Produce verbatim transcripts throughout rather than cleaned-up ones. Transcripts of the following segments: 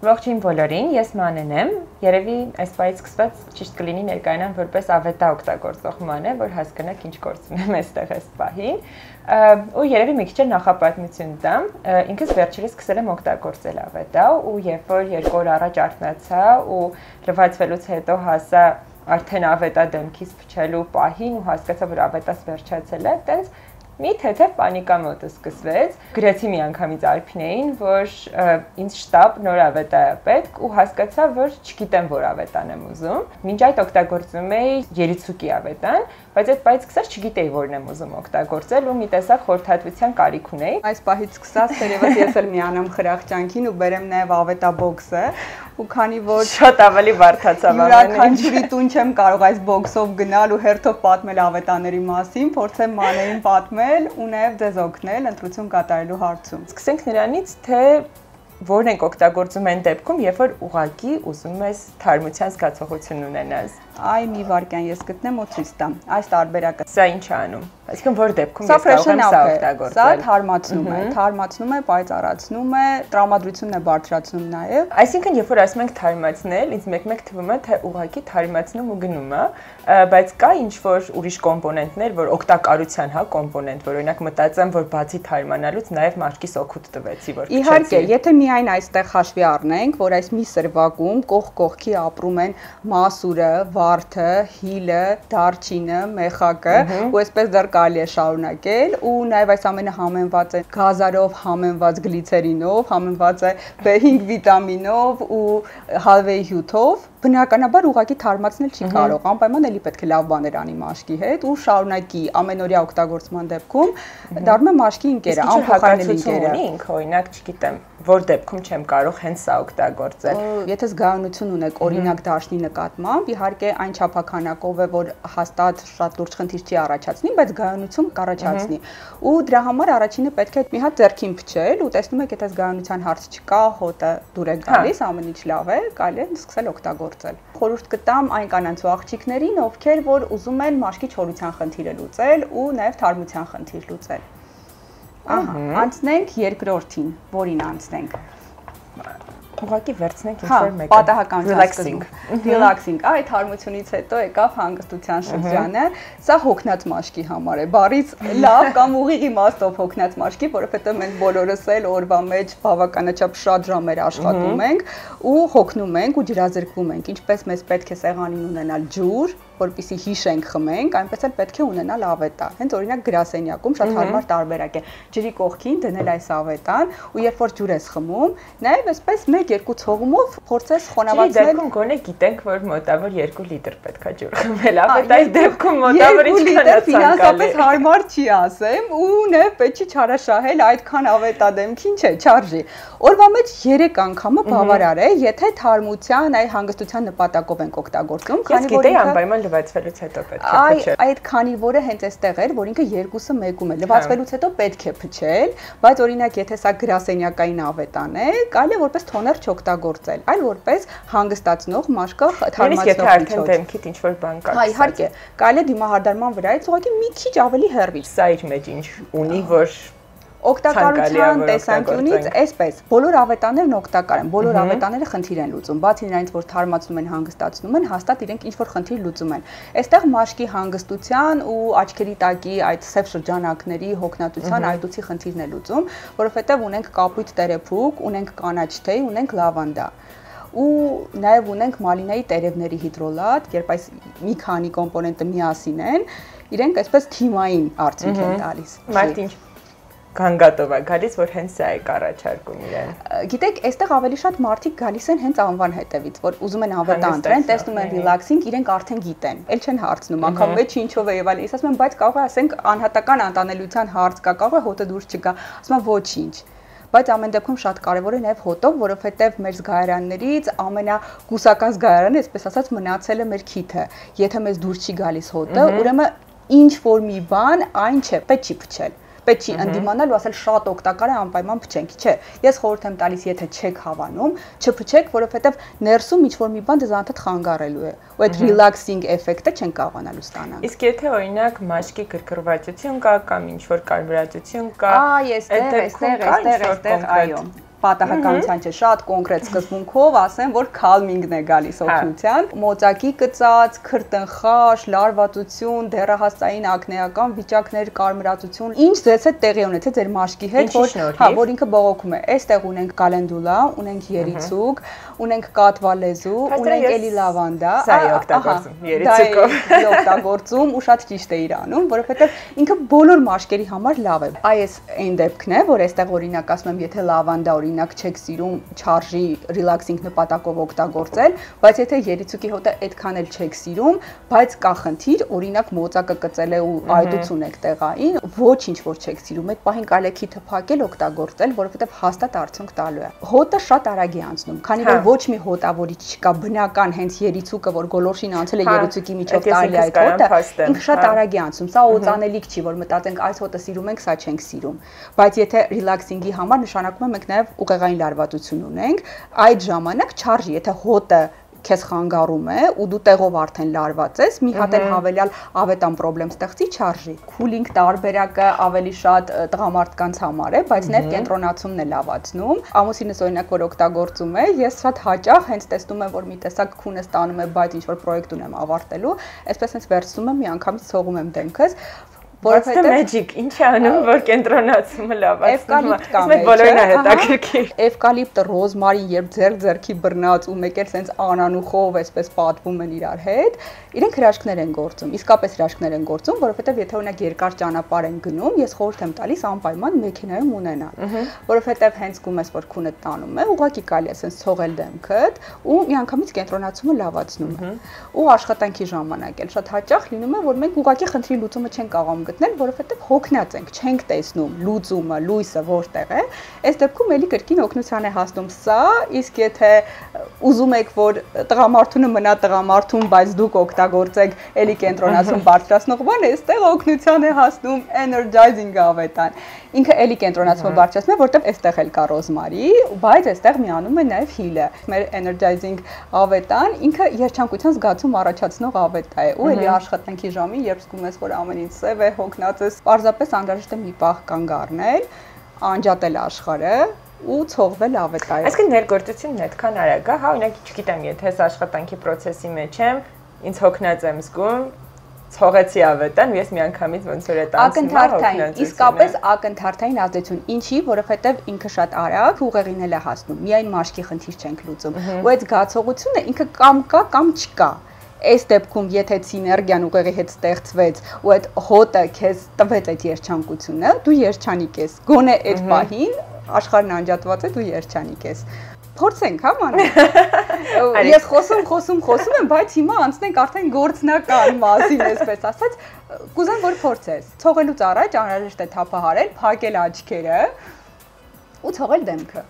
Ողջույն բոլորին, ես Մանեն եմ, երևի այս պահից սկսված ճիշտ կլինի ներկայանալ որպես ավետա օգտագործող Մանե, որ հասկանաք ինչ գործ ունեմ այստեղ այս պահին, ու երևի մի քիչ էլ նախապատմություն տամ, ինքս վերջերս սկսել եմ օգտագործել ավետա, ու երբ որ երկու օր առաջ արթնացա ու լվացվելուց հետո հասա արդեն ավետա դեմքից փչելու պահին ու հասկացա, որ ավետաս վերջացել է, տենց մի թեթև պանիկա մոտը սկսվեց, գրեցի մի անգամից Արփինեին, որ ինձ շտապ նոր ավետա է պետք ու հասկացա, որ չգիտեմ որ ավետան եմ ուզում։ Մինչ այդ օգտագործում էի Երիցուկի ավետան, բայց այդ պահից սկսած չգիտեի որն եմ ուզում օգտագործել ու մի տեսակ խորհրդատվության կարիք ունեի։ Այս պահից սկսած թերևս ես էլ միանամ խրախճանքին ու բերեմ նաև ավետա բոքսը ու քանի որ շատ ավելի բարդացավ ամենը։ Յուրաքանչյուրի տուն չեմ կարող այս բոքսով գնալ ու հերթով պատմել ավետաների մասին, փորձեմ Մանեին պատմել ու նաև ձեզ օգնել ընտրություն կատարելու հարցում։ Սկսենք նրանից, թե որն ենք օգտագործում այն դեպքում, երբ որ ուղղակի ուզում ես թարմության զգացողություն ունենաս։ Այ մի վարքյան ես գտնեմ ու ցույց տամ։ Այս տարբերակը։ Սա ինչ է անում։ Այսինքն որ դեպքում ես կարող եմ սա օգտագործել։ Սա թարմացնում է, թարմացնում է, պայծառացնում է, տրամադրությունն է բարձրացնում նաև։ Այսինքն երբ որ ասում ենք թարմացնել, ինձ մեկ-մեկ թվում է, թե ուղղակի թարմացնում ու գնում է, բայց կա ինչ-որ ուրիշ կոմպոնենտներ, որ օգտակարության, հա, կոմպոնենտ, որ օրինակ մտածեմ, որ բացի թարմանալուց նաև մաշկիս օգուտ տվեցի, որ քչեցի։ Իհարկե, եթե միայն այստեղ հաշվի առնենք, որ այս մի սրվակում կողք-կողքի ապրում են մասուրը, վարդը, հիլը, դարչինը, մեխակը, ու այսպես դեռ կարելի է շարունակել, ու նաև այս ամենը համեմված է գազարով, համեմված գլիցերինով, համեմված է B cinque վիտամինով ու հալվեի հյութով, բնականաբար ուղղակի թարմացնել չի կարող, անպայման էլի պետք է լավ բաներ անի մաշկի հետ ու շարունակի ամենօրյա օգտագործման դեպքում դառնում է մաշկի ընկերը, անփոխարինելի ընկերը։ Ինքը օրինակ, չգիտեմ, որ դեպքում չեմ կարող հենց սա օգտագործել։ Եթե զգայունություն ունեք օրինակ դաշնի նկատմամբ, իհարկե այն չափականակով է, որ հաստատ շատ լուրջ խնդիր չի առաջացնի, բայց զգայունություն կառաջացնի։ Ու դրա համար առաջինը պետք է մի հատ ձեռքին փչել ու տեսնում եք, եթե զգայունության հարց չկա, հոտը դուր է գալիս, ամեն ինչ լավ է, կարելի է սկսել օգտագործել։ Խորհուրդ կտամ այն կանանց ու աղջիկներին, ովքեր որ ուզում են մաշկի չորության խնդիրը լուծել ու նաև թարմության խնդիր լուծել։ Ահա, անցնենք երկրորդին, որին անցնենք։ Ուղղակի վերցնենք ինչ-որ մեկը։ Պատահական relaxing։ Relaxing, այդ թարմությունից հետո եկավ հանգստության շրջանը։ Սա հոգնած մաշկի համար է։ Բարից լավ կամ ուղիղ իմաստով հոգնած մաշկի, որովհետև մենք բոլորս էլ օրվա մեջ բավականաչափ շատ ժամեր աշխատում ենք ու հոգնում ենք ու ջրազրկվում ենք։ Ինչպես մեզ պետք է սեղանին ունենալ ջուր, որպեսզի հիշենք, խմենք, այնպես էլ պետք է ունենալ ավետա։ Հենց օրինակ գրասենյակում շատ հարմար տարբերակ է ջրի կողքին դնել այս ավետան ու երբ որ ջուր ես խմում, նաև այսպես մեկ-երկու ցողումով փորձես խոնավացնել։ Ջրի դեպքում գոնե գիտենք, որ մոտավոր երկու լիտր պետք է ջուր խմել, ավետայի դեպքում մոտավոր ինչքան է ցանկալի։ Ֆինանսապես հարմար չի ասեմ ու նաև պետք չի չարաշահել այդքան ավետա դեմքին, չէ, չարժի։ Օրվա մեջ երեք անգամը բավարար է, եթե թարմության, այ հանգստության նպատակով ենք օգտագործում, քանի որ ինքը անպայման լվացվելուց հետո պետք է փչել։ Այդ քանի որը հենց այստեղ էր, որ ինքը երկուսը մեկում է։ Լվացվելուց հետո պետք է փչել, բայց օրինակ եթե սա գրասենյակային ավետան է, կարելի է որպես թոներ չօգտագործել, այլ որպես հանգստացնող մաշկը թարմացնող միջոց։ Դեմքիդ ինչ-որ բան կա։ Հա, իհարկե, կարելի է դիմահարդարման վրայից ուղղակի մի քիչ ավելի հեռվի։ Սա իր մեջ ինչ ունի, որ օգտակարության տեսանկյունից այսպես բոլոր ավետաներն օգտակար են, բոլոր ավետաները խնդիր են լուծում, բացի նրանից որ թարմացնում են, հանգստացնում են, հաստատ իրենք ինչ-որ խնդիր լուծում են։ Այստեղ մաշկի հանգստության ու աչքերի տակի այդ սև շրջանակների հոգնածության այդուցի խնդիրն է լուծում, որովհետև ունենք կապույտ տերեփուկ, ունենք կանաչ թեյ, ունենք լավանդա ու նաև ունենք մալինայի տերևների հիդրոլատ, երբ այս մի քանի կոմպոնենտը միասին են, իրենք այսպես թիմային արդյունք են տալիս։ Մարդ ինչ Գանգատով է գալիս, որ հենց սա է առաջարկում իրեն։ Գիտեք, այստեղ ավելի շատ մարդիկ գալիս են հենց անվան հետևից, որ ուզում են ավետա ընտրեն, տեսնում են relaxing, իրենք արդեն գիտեն, էլ չեն հարցնում, անգամ մեջ ինչով է եւ այլն։ Ես ասում եմ, բայց կարող է ասենք անհատական անտանելիության հարց կա, կարող է հոտը դուրս չգա, ասում եմ ոչինչ։ Բայց ամեն դեպքում շատ կարևոր է նաև հոտով, որովհետև մեր զգայարաններից ամենակուսական զգայարանը, այսպես ասած, մնացել է մեր քիթը։ Եթե մեզ դուրս չի գալիս հոտը, ուրեմն ինչ որ մի բան այն չէ, պետք չի փչել։ Պետք չի ընդդիմանալ ու ասել շատ օգտակար է, անպայման փչենք, չէ։ Ես խորհուրդ եմ տալիս, եթե չեք հավանում, չփչեք, որովհետև ներսում ինչ որ մի բան դες անընդհատ խանգարելու է։ Ու այդ relaxing էֆեկտը չեն կարողանալու ստանալ։ Իսկ եթե օրինակ մաշկի գրգռվածություն կա կամ ինչ որ կարմրածություն կա, այ այստեղ, այստեղ, այստեղ, այստեղ, այո։ պատահականության չէ, շատ կոնկրետ սկզբունքով ասեմ, որ calming-ն է գալիս օգնության։ Մոծակի կծած, քրտնխաշ, լարվածություն, դեռահասային ակնեական վիճակներ, կարմրածություն, ինչ ձեզ հետ տեղի ունեցել ձեր մաշկի հետ, որ հա, որ ինքը բողոքում է։ Այստեղ ունենք կալենդուլա, ունենք երիցուկ, ունենք կատվա լեզու, ունենք էլի լավանդա։ Սա է օգտագործում, երիցուկով։ Դա է օգտագործում ու շատ ճիշտ է իրանում, որովհետև ինքը բոլոր մաշկերի համար լավ է։ Այս այն դեպքն է, որ այստեղ օրինակ ասում եմ, եթե լավանդա օրինակ չեք սիրում չարժի ռիլաքսինգ նպատակով օգտագործել, բայց եթե երիցուկի հոտը այդքան էլ չեք սիրում, բայց կա խնդիր, օրինակ մոծակը կծել է ու այդություն եք տեղային, ոչինչ որ չեք սիրում, այդ պահին կարելի է քիթը փակել օգտագործել, որովհետև հաստատ արդյունք տալու է։ Հոտը շատ արագ է անցնում, քանի որ ոչ մի հոտավորիչ չկա բնական հենց երիցուկը, որ գոլորշին անցել է երիցուկի միջով տալի այդ հոտը, ինքը շատ արագ է անցնում։ Սա օծանելիք չի, որ մտածենք այս հոտը սիրում ենք, սա չենք սիրում։ Բայց եթե ռիլաքսինգի համար նշանակում է մենք նաև ուղեղային լարվածություն ունենք, այդ ժամանակ չարժի, եթե հոտը քեզ խանգարում է ու դու տեղով արդեն լարված ես, մի հատ էլ հավելյալ ավետան խնդրեմ ստեղծի չարժի։ Քուլինգ տարբերակը ավելի շատ տղամարդկանց համար է, բայց նաև կենտրոնացումն է լավացնում։ Ամուսինս օրինակ որ օգտագործում է, ես շատ հաճախ հենց տեսնում եմ, որ մի տեսակ քունը ստանում է, բայց ինչ որ պրոյեկտ ունեմ ավարտելու, այսպես հենց վերցնում եմ, միանգամից ցողում եմ դեմքս, որովհետև magic, ինչ է անում, որ կենտրոնացումը լավացնում է։ Էվկալիպտ կա, մեծ բոլորն է հետաքրքիր։ Էվկալիպտը, ռոզմարին, երբ ձեր ձեռքի բռնած ու մեկ էլ սենց անանուխով այսպես պատվում են իրար հետ, իրենք հրաշքներ են գործում։ Իսկապես հրաշքներ են գործում, որովհետև եթե օրինակ երկար ճանապարհ են գնում, ես խորհուրդ եմ տալիս անպայման մեքենայում ունենալ, որովհետև հենց գում ես որ քունը տանում է, ուղղակի կարելի է սենց ցողել դեմքդ ու միանգամից կենտրոնացումը լավացնում է։ Ու աշխատանքի ժամանակ էլ շատ հաճախ լինում է, որ մենք ուղղակի խնդրի լուծումը չենք կարողանում գտնել, որովհետև հոգնած ենք, չենք տեսնում լուծումը, լույսը որտեղ է։ Այս դեպքում էլի կրկին օգնության է հասնում սա, իսկ եթե ուզում եք, որ տղամարդունը մնա տղամարդուն, բայց դուք օգտագործեք էլի կենտրոնացում բարձրացնող բան, այստեղ օգնության է հասնում energizing ավետան։ Ինքը էլի կենտրոնացումը բարձրացնում է, որտեղ այստեղ էլ կա ռոզմարի, բայց այստեղ միանում է նաև հիլը։ Մեր energizing ավետան ինքը երջանկության զգացում առաջացնող ավետա է, ու էլի աշխատանքի ժամին, երբ զգում ես, որ ամեն ինչ սև է, հոգնած ես, պարզապես անհրաժեշտ է մի պահ կանգ առնել, անջատել աշխարհը ու ցողվել ավետայով։ Այսինքն ներգործությունն այդքան արագ է, հա, օրինակ, չգիտեմ, եթե ես աշխատանքի process-ի մեջ եմ, ինձ հոգնած եմ զգում, ցողեցի ավետան, ես միանգամից ոնց որ այդ ակնթարթային, իսկապես ակնթարթային ազդեցություն, ինչի, որովհետև ինքը շատ արագ ուղեղին էլ է հասնում, միայն մաշկի խնդիր չենք լուծում, ու այդ զգացողությունը ինքը կամ կա, կամ չկա։ Այս դեպքում, եթե սիներգիան ուղեղի հետ ստեղծվեց ու այդ հոտը քեզ տվեց այդ երջանկությունը, դու երջանիկ ես։ Գոնե այդ պահին աշխարհն անջատված է, դու երջանիկ ես։ Փորձենք, հա, մանր։ Ես խոսում, խոսում, խոսում եմ, բայց հիմա անցնենք արդեն գործնական մասին, այսպես ասած, կուզեմ որ փորձես։ Ցողելուց առաջ անհրաժեշտ է թափահարել, փակել աչքերը ու ցողել դեմքը։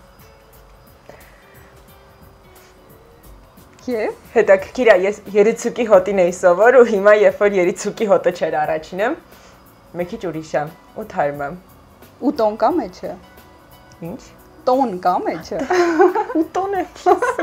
Եվ հետաքրքիր է, ես երիցուկի հոտին էի սովոր ու հիմա երբ որ երիցուկի հոտը չէր առաջինը, մեկ քիչ ուրիշ եմ ու թարմ եմ։ Ու տոն կա մեջը։ Ինչ։ Տոն կա մեջը։ Ու տոն է։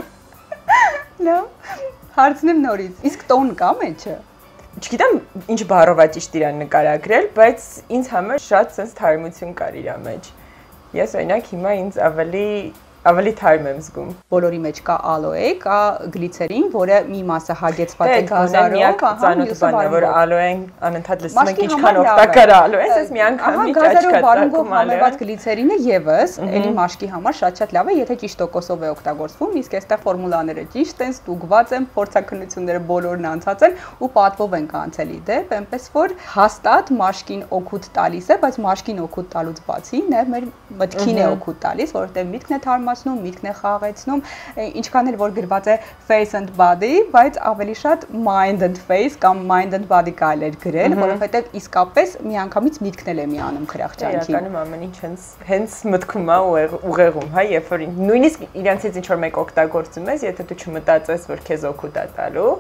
Լավ։ Հարցնեմ նորից։ Իսկ տոն կա մեջը։ Չգիտեմ ինչ բառով է ճիշտ իրան նկարագրել, բայց ինձ համար շատ sense թարմություն կար իր մեջ։ Ես օրինակ հիմա ինձ ավելի ավելի թարմ եմ զգում։ Բոլորի մեջ կա ալոե, կա գլիցերին, որը մի մասը հագեցված է գազարով, ծանոթ բան է, որ ալոեն անընդհատ լսում ենք ինչքան օգտակար է ալոեն, ես մի անգամ մի ճաշկա ծակում համեմատ գլիցերինը եւս էլի մաշկի համար շատ-շատ լավ է, եթե ճիշտ տոկոսով է օգտագործվում, իսկ այստեղ ֆորմուլաները ճիշտ են, ստուգված են, փորձակնությունները բոլորն անցած են ու պատվով են կանցել իդեպ, այնպես որ հաստատ մաշկին օգուտ տալիս է, բայց մաշկին օգուտ տալուց բացի նաև մեր մտքին է օգուտ տալիս, որովհետեւ միտքն է թարմացնում, միտքն է խաղացնում, ինչքան էլ որ գրված է face and body, բայց ավելի շատ mind and face կամ mind and body կարելի է գրել, որովհետեւ իսկապես միանգամից միտքն էլ է միանում քրախճանքին։ Իրականում ամեն ինչ հենց հենց մտքում է ուղեղում, հա, երբ որ նույնիսկ իրանցից ինչ որ մեկ օգտագործում ես, եթե դու չմտածես, որ քեզ օգուտ է տալու,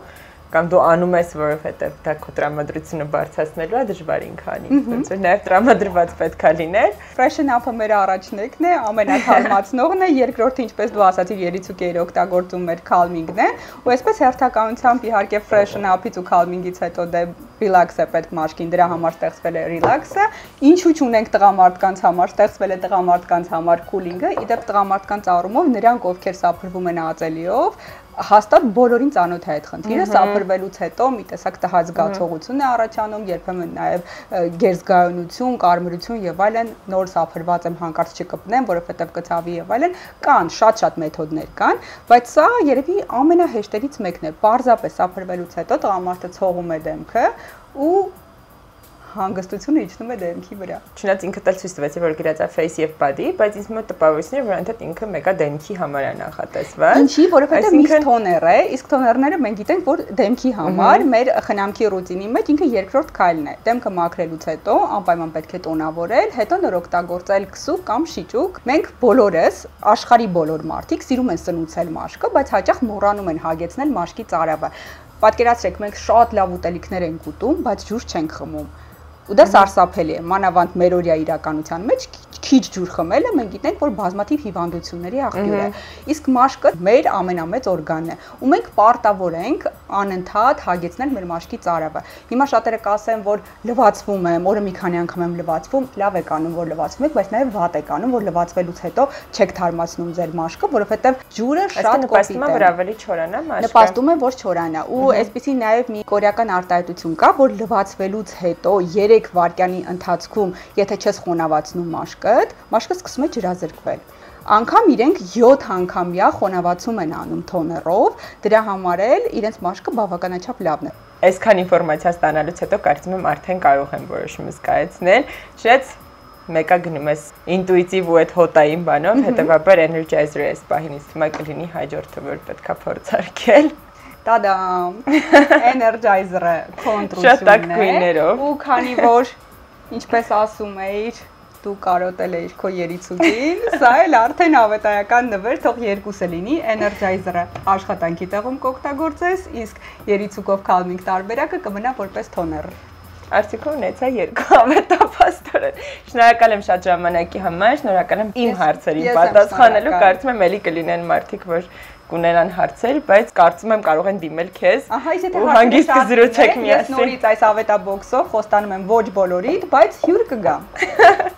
կամ դու անում ես, որովհետև դա քո տրամադրությունը բարձրացնելու է դժվար ինքանի, ոնց որ նաև տրամադրված պետքա լիներ։ Freshen up-ը մեր առաջնեկն է, ամենաթարմացնողն է, երկրորդը ինչպես դու ասացիր, երիցուկերի օգտագործում մեր calming-ն է, ու այսպես հերթականությամբ իհարկե freshen up-ից ու calming-ից հետո դե relax է պետք մաշկին, դրա համար ստեղծվել է relax-ը, ինչու չունենք տղամարդկանց համար, ստեղծվել է տղամարդկանց համար cooling-ը, իդեպ տղամարդկանց առումով նրանք ովքեր սափրվում են ածելիով հաստատ բոլորին ծանոթ է այդ խնդիրը, սափրվելուց հետո մի տեսակ տհաճ զգացողություն է առաջանում, երբեմն նաև գերզգայունություն, կարմրություն եւ այլն, նոր սափրված եմ հանկարծ չկպնեմ, որովհետեւ կցավի եւ այլն, կան շատ-շատ մեթոդներ կան, բայց սա երևի ամենահեշտերից մեկն է։ Պարզապես սափրվելուց հետո տղամարդը ցողում է դեմքը ու հանգստությունը իջնում է դեմքի վրա։ Չնայած ինքը տել ցույց տվեցի, որ գրած է face եւ body, բայց ինձ մոտ տպավորություններ, որ այնտեղ ինքը մեկա դեմքի համար է նախատեսված։ Ինչի, որովհետեւ միշտ թոներ է, իսկ թոներները մենք գիտենք, որ դեմքի համար մեր խնամքի ռուտինի մեջ ինքը երկրորդ քայլն է։ Դեմքը մաքրելուց հետո անպայման պետք է տոնավորել, հետո նոր օգտագործել քսուկ կամ շիճուկ։ Մենք բոլորս, աշխարհի բոլոր մարդիկ սիրում են սնուցել մաշկը, բայց հաճախ մոռանում են հագեցնել մաշկի ծարավը։ Պատկերացրեք, մենք շատ լավ ուտելիքներ ենք ուտում, բայց ջուր չենք խմում։ Ու դա սարսափելի է, մանավանդ մերօրյա իրականության մեջ քիչ ջուր խմելը մենք գիտենք, որ բազմաթիվ հիվանդությունների աղբյուր է։ Իսկ մաշկը մեր ամենամեծ օրգանն է, ու մենք պարտավոր ենք անընդհատ հագեցնել մեր մաշկի ծարավը։ Հիմա շատերը կասեն, որ լվացվում եմ, օրը մի քանի անգամ եմ լվացվում, լավ եք անում, որ լվացվում եք, բայց նաև վատ եք անում, որ լվացվելուց հետո չեք թարմացնում ձեր մաշկը, որովհետև ջուրը շատ կոպիտ է։ Որ ավելի չորանա մաշկը։ Նպաստում է, որ չորանա, ու այսպեսի նաև մի կորեական արտահայտություն կա, որ լվացվելուց հետո երեք վայրկյանի ընթացքում, եթե չես խոնավացնում մաշկդ, մաշկը սկսում է ջրազրկվել։ Անգամ իրենք յոթ անգամյա խոնավացում են անում թոներով, դրա համար էլ իրենց մաշկը բավականաչափ լավն է։ Այսքան ինֆորմացիա ստանալուց հետո կարծում եմ արդեն կարող եմ որոշումս կայացնել, շետ մեկը գնում ես ինտուիտիվ ու այդ հոտային բանով, հետեւաբար energizer-ը այս պահին ինձ թվում է կլինի հաջորդը, որ պետքա փորձարկել։ Տադամ, energizer-ը կոնտրուսյունն է, ու քանի որ ինչպես ասում էիր, դու կարոտել էիր քո երիցուկին, սա էլ արդեն ավետարական նվեր, թող երկուսը լինի, energizer-ը աշխատանքի տեղում կօգտագործես, իսկ երիցուկով calming տարբերակը կմնա որպես toner։ Արդյունքում ունեցա երկու ավետապաստորեն։ Շնորհակալ եմ շատ ժամանակի համար, շնորհակալ եմ իմ հարցերին պատասխանելու, կարծում եմ էլի կլինեն մարդիկ, որ կունենան հարցեր, բայց կարծում եմ կարող են դիմել քեզ։ Ահա, եթե ու հանգիստ կզրուցեք միասին։ Ես նորից այս ավետաբոքսով խոստանում եմ ոչ բոլորիդ, բայց հյուր կգամ։